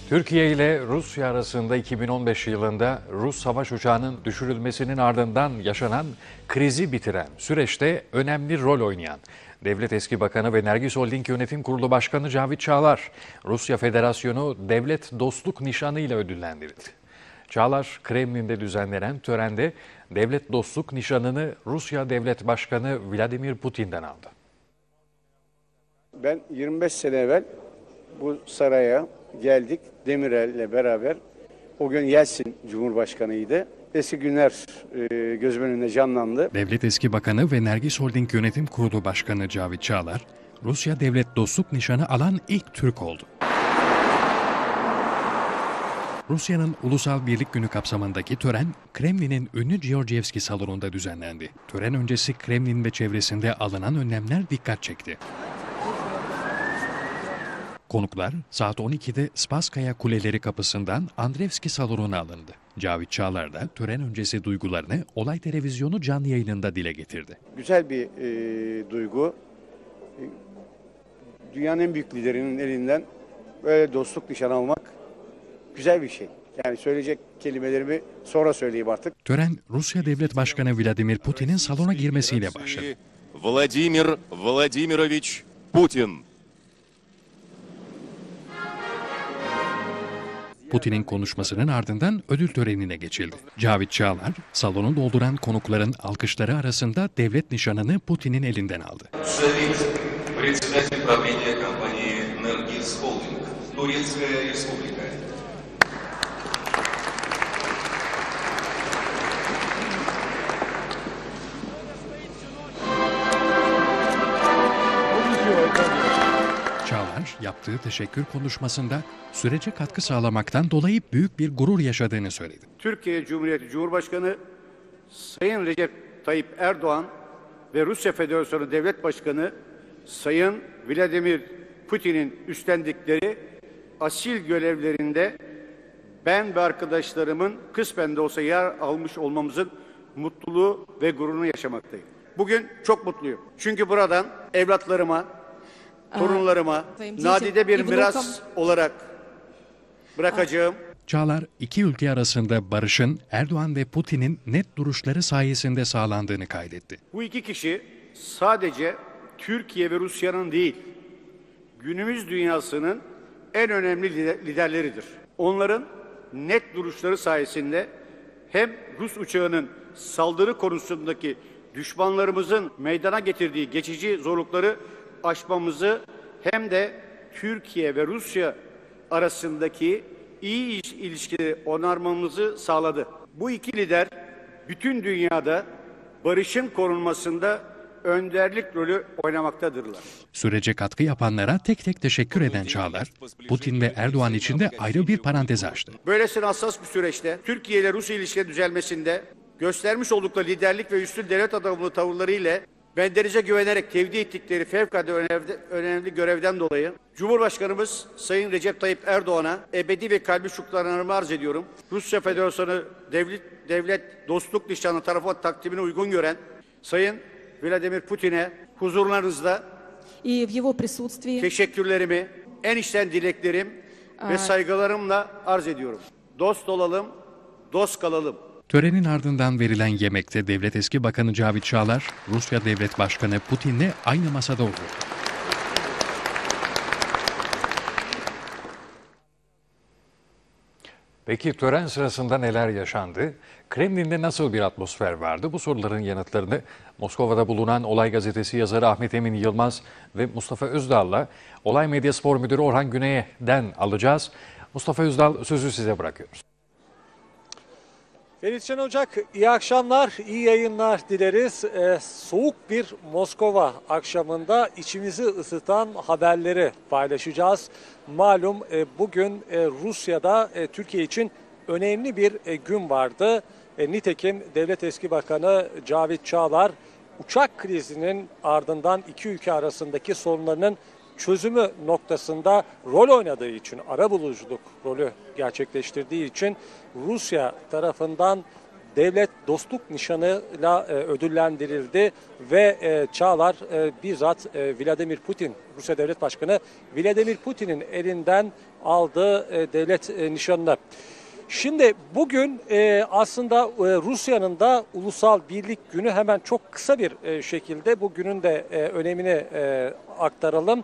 Türkiye ile Rusya arasında 2015 yılında Rus savaş uçağının düşürülmesinin ardından yaşanan krizi bitiren süreçte önemli rol oynayan Devlet Eski Bakanı ve Nergis Holding Yönetim Kurulu Başkanı Cavit Çağlar, Rusya Federasyonu Devlet Dostluk Nişanı ile ödüllendirildi. Çağlar, Kremlin'de düzenlenen törende Devlet Dostluk Nişanı'nı Rusya Devlet Başkanı Vladimir Putin'den aldı. Ben 25 sene evvel bu saraya geldik Demirel'le beraber. O gün Yeltsin Cumhurbaşkanıydı. Eski günler gözümün önünde canlandı. Devlet Eski Bakanı ve Nergis Holding Yönetim Kurulu Başkanı Cavit Çağlar, Rusya Devlet Dostluk Nişanı alan ilk Türk oldu. Rusya'nın Ulusal Birlik Günü kapsamındaki tören, Kremlin'in ünlü Georgievski salonunda düzenlendi. Tören öncesi Kremlin ve çevresinde alınan önlemler dikkat çekti. Konuklar saat 12'de Spasskaya Kuleleri kapısından Andreevski salonuna alındı. Cavit Çağlar da tören öncesi duygularını Olay Televizyonu canlı yayınında dile getirdi. Güzel bir duygu. Dünyanın en büyük liderinin elinden böyle dostluk nişanı almak güzel bir şey. Yani söyleyecek kelimelerimi sonra söyleyeyim artık. Tören Rusya Devlet Başkanı Vladimir Putin'in salona girmesiyle başladı. Vladimir Vladimirovich Putin. Putin'in konuşmasının ardından ödül törenine geçildi. Cavit Çağlar, salonu dolduran konukların alkışları arasında devlet nişanını Putin'in elinden aldı. Çağlar, yaptığı teşekkür konuşmasında sürece katkı sağlamaktan dolayı büyük bir gurur yaşadığını söyledi. Türkiye Cumhuriyeti Cumhurbaşkanı Sayın Recep Tayyip Erdoğan ve Rusya Federasyonu Devlet Başkanı Sayın Vladimir Putin'in üstlendikleri asil görevlerinde ben ve arkadaşlarımın kısmen de olsa yer almış olmamızın mutluluğu ve gururunu yaşamaktayım. Bugün çok mutluyum. Çünkü buradan evlatlarıma, torunlarıma nadide bir miras olarak bırakacağım. Çağlar, iki ülke arasında barışın Erdoğan ve Putin'in net duruşları sayesinde sağlandığını kaydetti. Bu iki kişi sadece Türkiye ve Rusya'nın değil, günümüz dünyasının en önemli liderleridir. Onların net duruşları sayesinde hem Rus uçağının saldırı konusundaki düşmanlarımızın meydana getirdiği geçici zorlukları aşmamızı hem de Türkiye ve Rusya arasındaki iyi ilişkileri onarmamızı sağladı. Bu iki lider bütün dünyada barışın korunmasında önderlik rolü oynamaktadırlar. Sürece katkı yapanlara tek tek teşekkür eden Çağlar, Putin ve Erdoğan için de ayrı bir parantez açtı. Böylesine hassas bir süreçte Türkiye ile Rusya ilişkileri düzelmesinde göstermiş oldukları liderlik ve üstün devlet adamlığı tavırlarıyla bendenize güvenerek tevdi ettikleri fevkalade önemli görevden dolayı Cumhurbaşkanımız Sayın Recep Tayyip Erdoğan'a ebedi ve kalbi şükranlarımı arz ediyorum. Rusya Federasyonu Devlet Dostluk Nişanı tarafından takdimine uygun gören Sayın Vladimir Putin'e huzurlarınızda teşekkürlerimi, en içten dileklerim ve saygılarımla arz ediyorum. Dost olalım, dost kalalım. Törenin ardından verilen yemekte Devlet Eski Bakanı Cavit Çağlar, Rusya Devlet Başkanı Putin'le aynı masada oturdu. Peki tören sırasında neler yaşandı? Kremlin'de nasıl bir atmosfer vardı? Bu soruların yanıtlarını Moskova'da bulunan Olay Gazetesi yazarı Ahmet Emin Yılmaz ve Mustafa Özdal'la Olay Medya Spor Müdürü Orhan Güney'den alacağız. Mustafa Özdal, sözü size bırakıyoruz. Feritcan Ocak, iyi akşamlar, iyi yayınlar dileriz. Soğuk bir Moskova akşamında içimizi ısıtan haberleri paylaşacağız. Malum bugün Rusya'da Türkiye için önemli bir gün vardı. Nitekim Devlet Eski Bakanı Cavit Çağlar, uçak krizinin ardından iki ülke arasındaki sorunlarının çözümü noktasında rol oynadığı için, arabuluculuk rolü gerçekleştirdiği için Rusya tarafından devlet dostluk nişanıyla ödüllendirildi ve Çağlar bizzat Vladimir Putin, Rusya Devlet Başkanı Vladimir Putin'in elinden aldı devlet nişanını. Şimdi bugün aslında Rusya'nın da Ulusal Birlik Günü, hemen çok kısa bir şekilde bu günün de önemini aktaralım.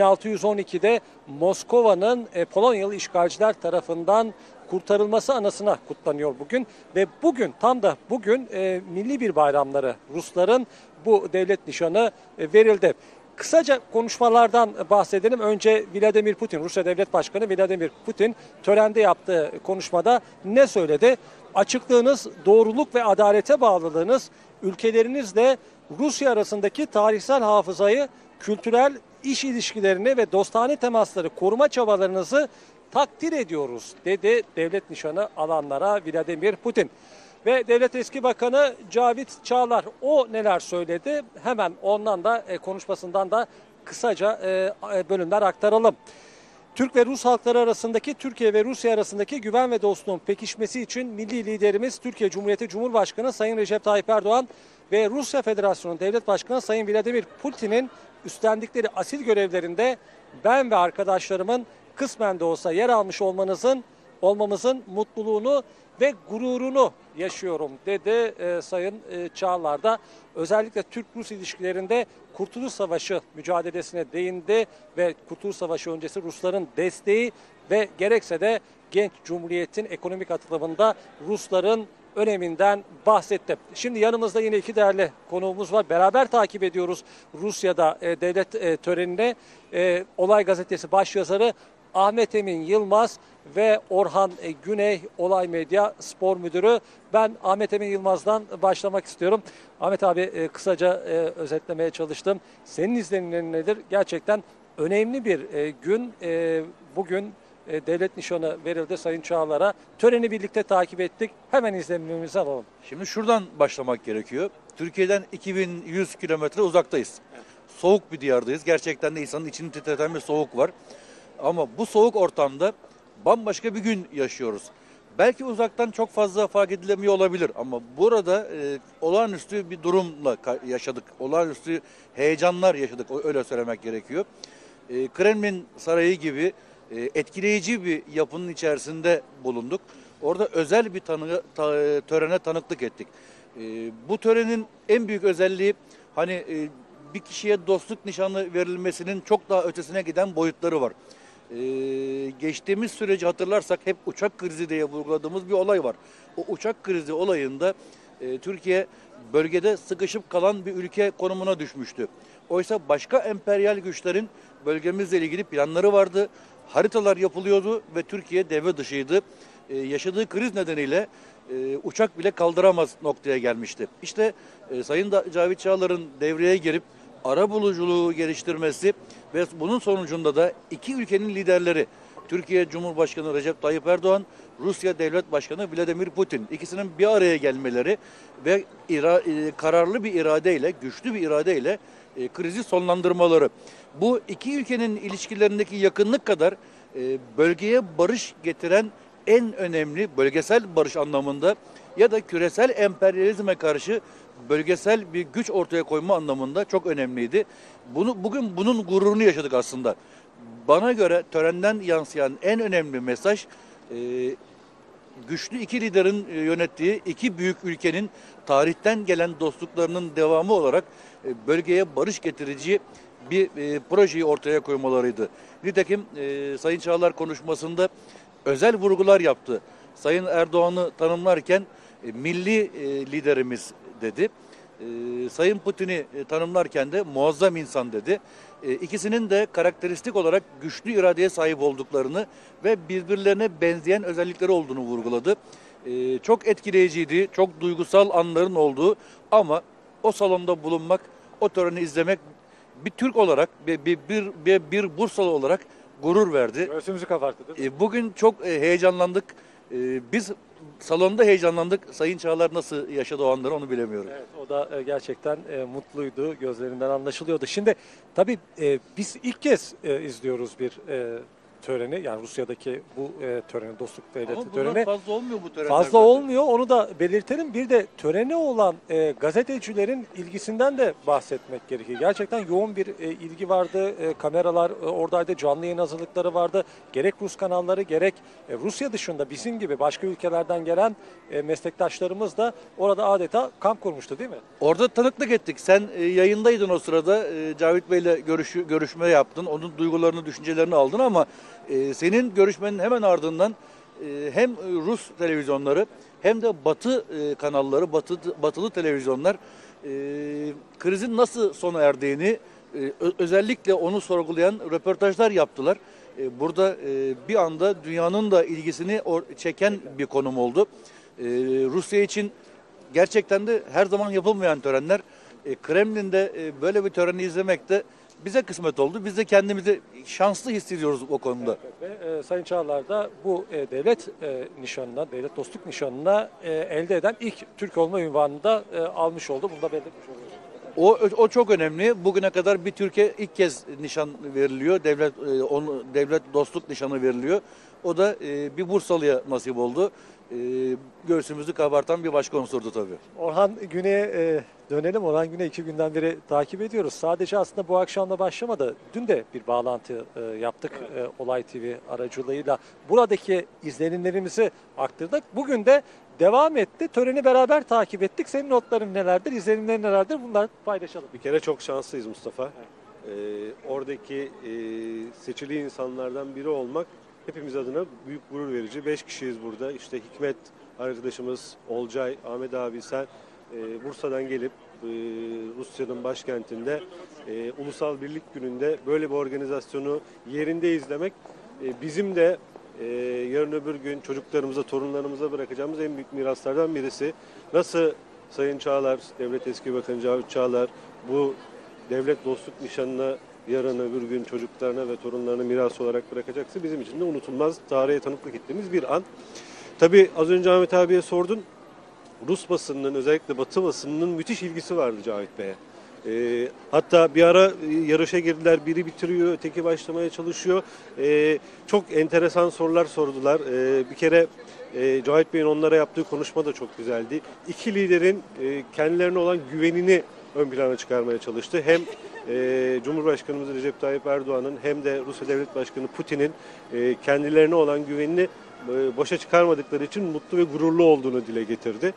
1612'de Moskova'nın Polonyalı işgalciler tarafından kurtarılması anısına kutlanıyor bugün ve bugün tam da bugün milli bir bayramları Rusların bu devlet nişanı verildi. Kısaca konuşmalardan bahsedelim. Önce Vladimir Putin, Rusya Devlet Başkanı Vladimir Putin törende yaptığı konuşmada ne söyledi? Açıklığınız, doğruluk ve adalete bağlılığınız ülkelerinizle Rusya arasındaki tarihsel hafızayı, kültürel iş ilişkilerini ve dostane temasları koruma çabalarınızı takdir ediyoruz, dedi devlet nişanı alanlara Vladimir Putin. Ve Devlet Eski Bakanı Cavit Çağlar, o neler söyledi? Hemen ondan da konuşmasından da kısaca bölümler aktaralım. Türk ve Rus halkları arasındaki, Türkiye ve Rusya arasındaki güven ve dostluğun pekişmesi için milli liderimiz Türkiye Cumhuriyeti Cumhurbaşkanı Sayın Recep Tayyip Erdoğan ve Rusya Federasyonu Devlet Başkanı Sayın Vladimir Putin'in üstlendikleri asil görevlerinde ben ve arkadaşlarımın kısmen de olsa yer almış olmamızın mutluluğunu ve gururunu yaşıyorum, dedi Sayın Çağlar da. Özellikle Türk-Rus ilişkilerinde Kurtuluş Savaşı mücadelesine değindi ve Kurtuluş Savaşı öncesi Rusların desteği ve gerekse de genç Cumhuriyet'in ekonomik atılımında Rusların öneminden bahsetti. Şimdi yanımızda yine iki değerli konuğumuz var. Beraber takip ediyoruz Rusya'da devlet törenine. Olay Gazetesi başyazarı Ahmet Emin Yılmaz ve Orhan Güney, Olay Medya Spor Müdürü. Ben Ahmet Emin Yılmaz'dan başlamak istiyorum. Ahmet abi, kısaca özetlemeye çalıştım. Senin izlenimlerin nedir? Gerçekten önemli bir gün. Bugün devlet nişanı verildi Sayın Çağlar'a. Töreni birlikte takip ettik. Hemen izlenimlerimizi alalım. Şimdi şuradan başlamak gerekiyor. Türkiye'den 2100 kilometre uzaktayız. Evet. Soğuk bir diyardayız. Gerçekten de insanın içini titreten bir soğuk var. Ama bu soğuk ortamda bambaşka bir gün yaşıyoruz. Belki uzaktan çok fazla fark edilemiyor olabilir ama burada olağanüstü bir durumla yaşadık. Olağanüstü heyecanlar yaşadık, öyle söylemek gerekiyor. Kremlin Sarayı gibi etkileyici bir yapının içerisinde bulunduk. Orada özel bir törene tanıklık ettik. Bu törenin en büyük özelliği bir kişiye dostluk nişanı verilmesinin çok daha ötesine giden boyutları var. Geçtiğimiz süreci hatırlarsak hep uçak krizi diye vurguladığımız bir olay var. O uçak krizi olayında Türkiye bölgede sıkışıp kalan bir ülke konumuna düşmüştü. Oysa başka emperyal güçlerin bölgemizle ilgili planları vardı. Haritalar yapılıyordu ve Türkiye devre dışıydı. Yaşadığı kriz nedeniyle uçak bile kaldıramaz noktaya gelmişti. İşte Sayın Cavit Çağlar'ın devreye girip arabuluculuğu geliştirmesi ve bunun sonucunda da iki ülkenin liderleri, Türkiye Cumhurbaşkanı Recep Tayyip Erdoğan, Rusya Devlet Başkanı Vladimir Putin, ikisinin bir araya gelmeleri ve kararlı bir iradeyle, güçlü bir iradeyle krizi sonlandırmaları. Bu iki ülkenin ilişkilerindeki yakınlık kadar bölgeye barış getiren en önemli bölgesel barış anlamında ya da küresel emperyalizme karşı bölgesel bir güç ortaya koyma anlamında çok önemliydi. Bugün bunun gururunu yaşadık aslında. Bana göre törenden yansıyan en önemli mesaj güçlü iki liderin yönettiği iki büyük ülkenin tarihten gelen dostluklarının devamı olarak bölgeye barış getirici bir projeyi ortaya koymalarıydı. Nitekim Sayın Çağlar konuşmasında özel vurgular yaptı. Sayın Erdoğan'ı tanımlarken milli liderimiz dedi. Sayın Putin'i tanımlarken de muazzam insan dedi. İkisinin de karakteristik olarak güçlü iradeye sahip olduklarını ve birbirlerine benzeyen özellikleri olduğunu vurguladı. Çok etkileyiciydi, çok duygusal anların olduğu ama o salonda bulunmak, o töreni izlemek bir Türk olarak, bir Bursalı olarak gurur verdi. Göğsümüzü kabarttı değil mi? Bugün çok heyecanlandık. Biz salonda heyecanlandık. Sayın Çağlar nasıl yaşadı o anları onu bilemiyorum. Evet, o da gerçekten mutluydu. Gözlerinden anlaşılıyordu. Şimdi tabii biz ilk kez izliyoruz bir töreni, yani Rusya'daki bu töreni, dostluk devleti Ama bunlar töreni fazla olmuyor bu törenler. fazla zaten. olmuyor. Onu da belirtelim. Bir de törene olan gazetecilerin ilgisinden de bahsetmek gerekiyor. Gerçekten yoğun bir ilgi vardı. Kameralar oradaydı. Canlı yayın hazırlıkları vardı. Gerek Rus kanalları gerek Rusya dışında bizim gibi başka ülkelerden gelen meslektaşlarımız da orada adeta kamp kurmuştu, değil mi? Orada tanıklık ettik. Sen yayındaydın o sırada. Cavit Bey'le görüşme yaptın. Onun duygularını, düşüncelerini aldın ama senin görüşmenin hemen ardından hem Rus televizyonları hem de Batı kanalları, batılı televizyonlar krizin nasıl sona erdiğini özellikle onu sorgulayan röportajlar yaptılar. Burada bir anda dünyanın da ilgisini çeken bir konum oldu. Rusya için gerçekten de her zaman yapılmayan törenler. Kremlin'de böyle bir töreni izlemek de bize kısmet oldu. Biz de kendimizi şanslı hissediyoruz o konuda. Ve Sayın Çağlar da bu devlet nişanına, devlet dostluk nişanına elde eden ilk Türk olma ünvanını da almış oldu. Bunu da belirtmiş oluyoruz. O çok önemli. Bugüne kadar bir Türkiye ilk kez nişan veriliyor. Devlet dostluk nişanı veriliyor. O da bir Bursalı'ya nasip oldu. Göğsümüzü kabartan bir başka unsurdu tabii. Orhan Güney'e dönelim. Orhan Güney 2 günden beri takip ediyoruz. Sadece aslında bu akşamla başlamadı. Dün de bir bağlantı yaptık Olay TV aracılığıyla. Buradaki izlenimlerimizi aktardık. Bugün de devam etti. Töreni beraber takip ettik. Senin notların nelerdir, izlenimlerin nelerdir? Bunları paylaşalım. Bir kere çok şanslıyız Mustafa. Oradaki seçili insanlardan biri olmak hepimiz adına büyük gurur verici. 5 kişiyiz burada. İşte Hikmet arkadaşımız, Olcay, Ahmet abi, sen Bursa'dan gelip Rusya'nın başkentinde Ulusal Birlik Günü'nde böyle bir organizasyonu yerinde izlemek bizim de yarın öbür gün çocuklarımıza, torunlarımıza bırakacağımız en büyük miraslardan birisi. Nasıl Sayın Çağlar, Devlet Eski Bakanı Cavit Çağlar bu devlet dostluk nişanına yarın öbür gün çocuklarına ve torunlarına miras olarak bırakacaksa bizim için de unutulmaz, tarihe tanıklık ettiğimiz bir an. Tabii az önce Ahmet abiye sordun. Rus basınının, özellikle Batı basınının müthiş ilgisi vardı Cavit Bey'e. Hatta bir ara yarışa girdiler, biri bitiriyor, öteki başlamaya çalışıyor. Çok enteresan sorular sordular. Bir kere Cavit Bey'in onlara yaptığı konuşma da çok güzeldi. İki liderin kendilerine olan güvenini ön plana çıkarmaya çalıştı. Hem Cumhurbaşkanımız Recep Tayyip Erdoğan'ın hem de Rusya Devlet Başkanı Putin'in kendilerine olan güvenini boşa çıkarmadıkları için mutlu ve gururlu olduğunu dile getirdi.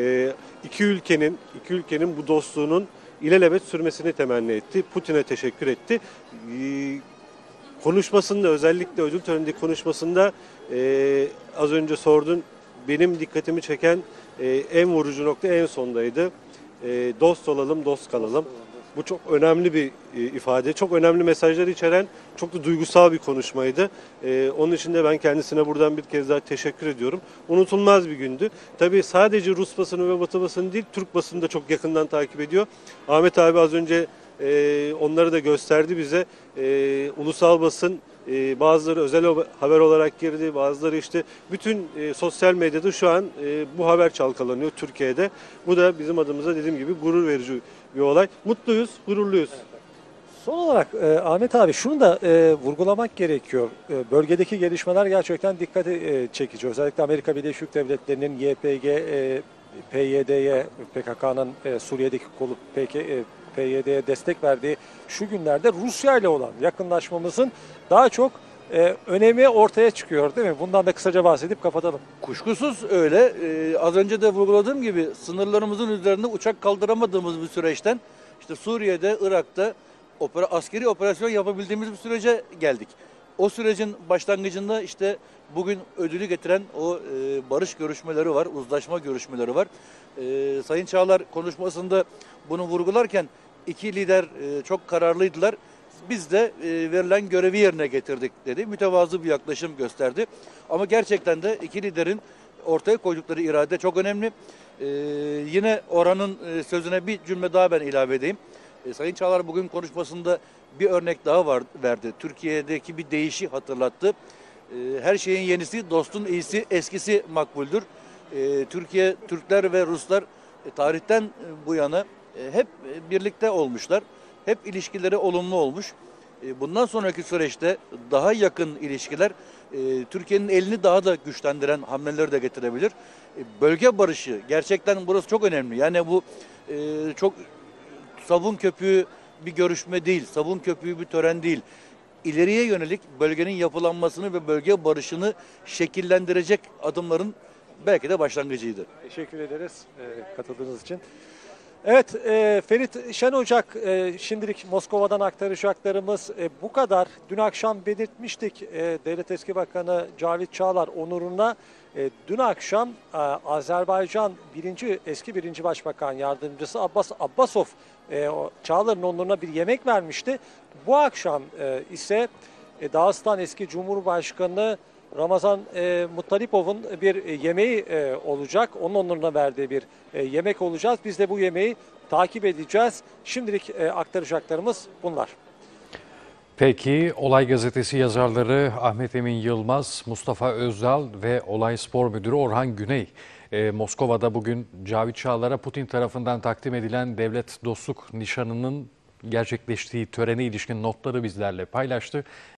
İki ülkenin bu dostluğunun ilelebet sürmesini temenni etti. Putin'e teşekkür etti. Konuşmasında, özellikle ödül törenindeki konuşmasında az önce sordun, benim dikkatimi çeken en vurucu nokta en sondaydı. Dost olalım, dost kalalım. Bu çok önemli bir ifade, çok önemli mesajlar içeren, çok da duygusal bir konuşmaydı. Onun için de ben kendisine buradan bir kez daha teşekkür ediyorum. Unutulmaz bir gündü. Tabii sadece Rus basını ve Batı basını değil, Türk basını da çok yakından takip ediyor. Ahmet abi az önce onları da gösterdi bize. Ulusal basın, bazıları özel haber olarak girdi, bazıları işte bütün sosyal medyada şu an bu haber çalkalanıyor Türkiye'de. Bu da bizim adımıza dediğim gibi gurur verici bir olay. Mutluyuz, gururluyuz. Son olarak Ahmet abi şunu da vurgulamak gerekiyor. Bölgedeki gelişmeler gerçekten dikkati çekici. Özellikle Amerika Birleşik Devletleri'nin YPG, PYD'ye, PKK'nın Suriye'deki kolu PYD'ye destek verdiği şu günlerde Rusya ile olan yakınlaşmamızın daha çok önemi ortaya çıkıyor, değil mi? Bundan da kısaca bahsedip kapatalım. Kuşkusuz öyle. Az önce de vurguladığım gibi sınırlarımızın üzerinde uçak kaldıramadığımız bir süreçten işte Suriye'de, Irak'ta askeri operasyon yapabildiğimiz bir sürece geldik. O sürecin başlangıcında işte bugün ödülü getiren o barış görüşmeleri var, uzlaşma görüşmeleri var. Sayın Çağlar konuşmasında bunu vurgularken iki lider çok kararlıydılar. Biz de verilen görevi yerine getirdik dedi. Mütevazı bir yaklaşım gösterdi. Ama gerçekten de iki liderin ortaya koydukları irade çok önemli. Yine Orhan'ın sözüne bir cümle daha ben ilave edeyim. Sayın Çağlar bugün konuşmasında bir örnek daha verdi. Türkiye'deki bir değişi hatırlattı. Her şeyin yenisi, dostun iyisi, eskisi makbuldür. Türkiye, Türkler ve Ruslar tarihten bu yana hep birlikte olmuşlar. Hep ilişkileri olumlu olmuş. Bundan sonraki süreçte daha yakın ilişkiler Türkiye'nin elini daha da güçlendiren hamleleri de getirebilir. Bölge barışı gerçekten burası çok önemli. Yani bu çok sabun köpüğü bir görüşme değil, sabun köpüğü bir tören değil. İleriye yönelik bölgenin yapılanmasını ve bölge barışını şekillendirecek adımların belki de başlangıcıydı. Teşekkür ederiz katıldığınız için. Evet, Ferit Şenocak, şimdilik Moskova'dan aktaracaklarımız bu kadar. Dün akşam belirtmiştik, Devlet Eski Bakanı Cavit Çağlar onuruna dün akşam Azerbaycan eski birinci Başbakan Yardımcısı Abbas Abbasov Çağlar'ın onuruna bir yemek vermişti. Bu akşam ise Dağıstan eski Cumhurbaşkanı Ramazan Muttalipov'un bir yemeği olacak. Onun onuruna verdiği bir yemek olacağız. Biz de bu yemeği takip edeceğiz. Şimdilik aktaracaklarımız bunlar. Peki Olay Gazetesi yazarları Ahmet Emin Yılmaz, Mustafa Özdal ve Olay Spor Müdürü Orhan Güney Moskova'da bugün Cavit Çağlar'a Putin tarafından takdim edilen devlet dostluk nişanının gerçekleştiği törene ilişkin notları bizlerle paylaştı.